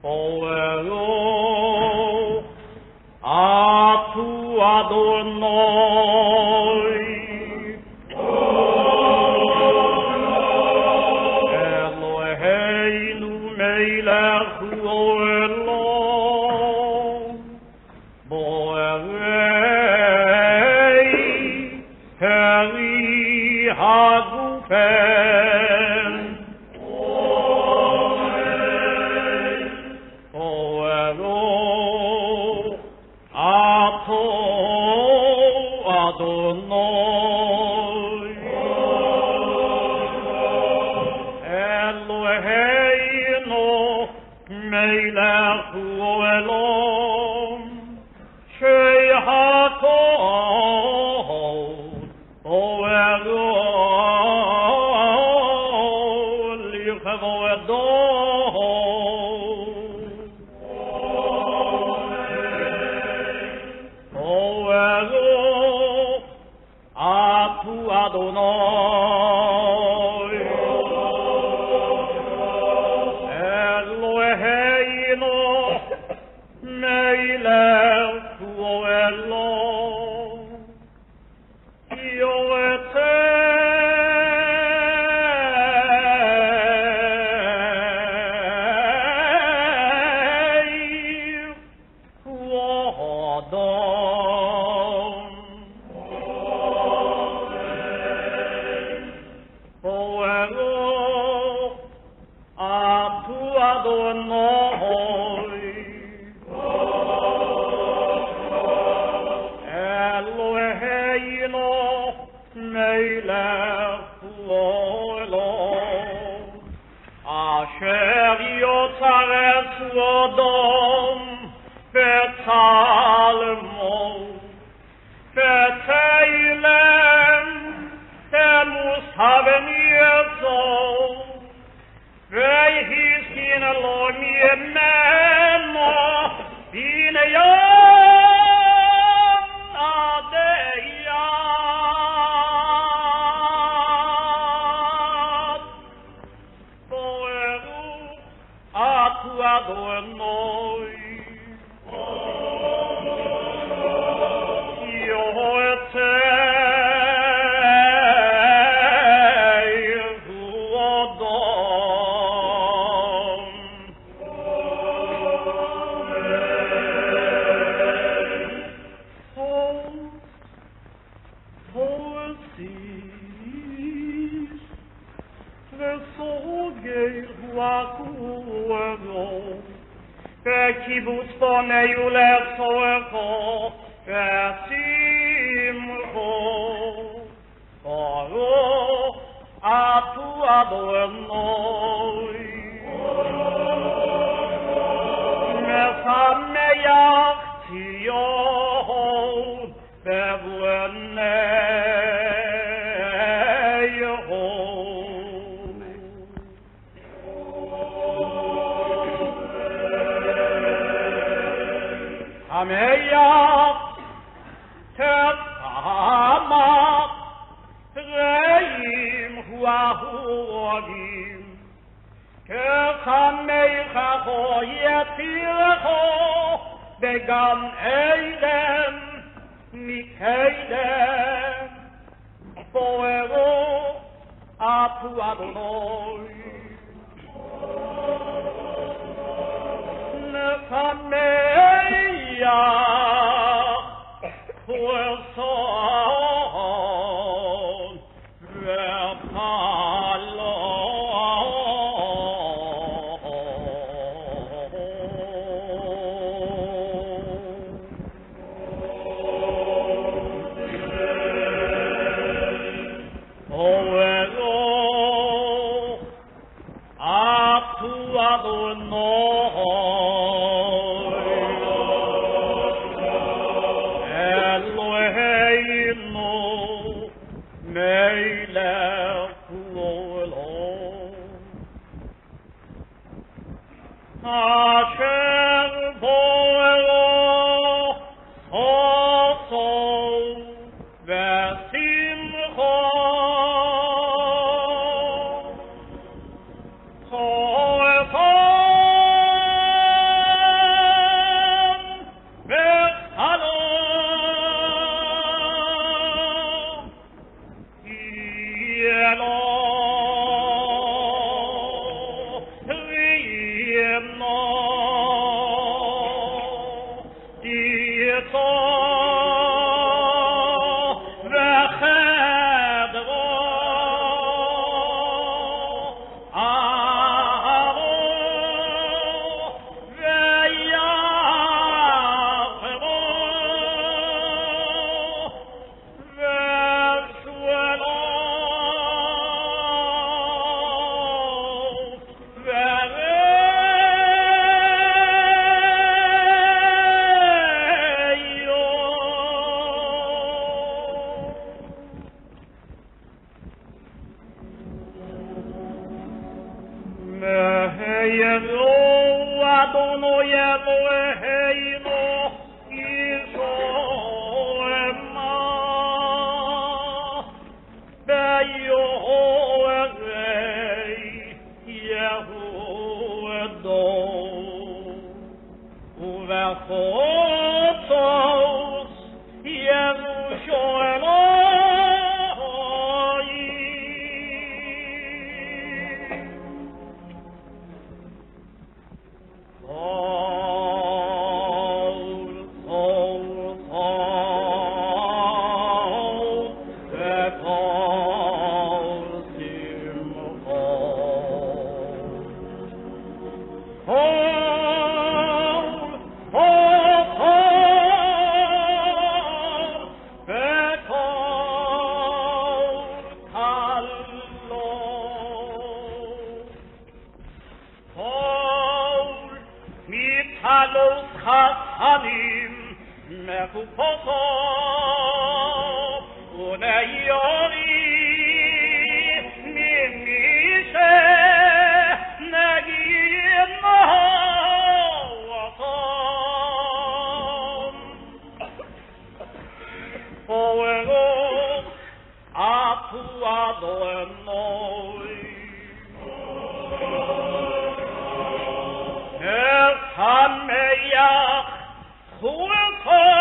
Poelo a tu Adonai Eloheinu melech olam Boerei heri hagufen Adonai Eloheinu melech olam shehakol oel lichvodo Adonai Eloheinu melech olam Yoetei Adon Adonai Eloheinu melech olam Asher yotzareth Sodom betzalmo betzelem temushaven yetzol Ve'hiskin lo mi'emeno b'neyam adeyat Boeru atu Adonai Kibbutz bonei ulechoecho ve'simcho Baruch atu Adonai Mesameach Tzion be'vnei Ameyach Tefamach Reim Huahuagim Kechameichacho Yetirecho Began Eidem Mikeidem Boero Atu Adonai Nechameiyach Huelson Adono Eloheinu Yishoema Be'Yehovah Yehudo Uvechotos Yerushalayim Halos Chasanim Mechupoto Unayori Mimishe Negim Mahawatom Oego Atu Adonai Hameach, Chulko,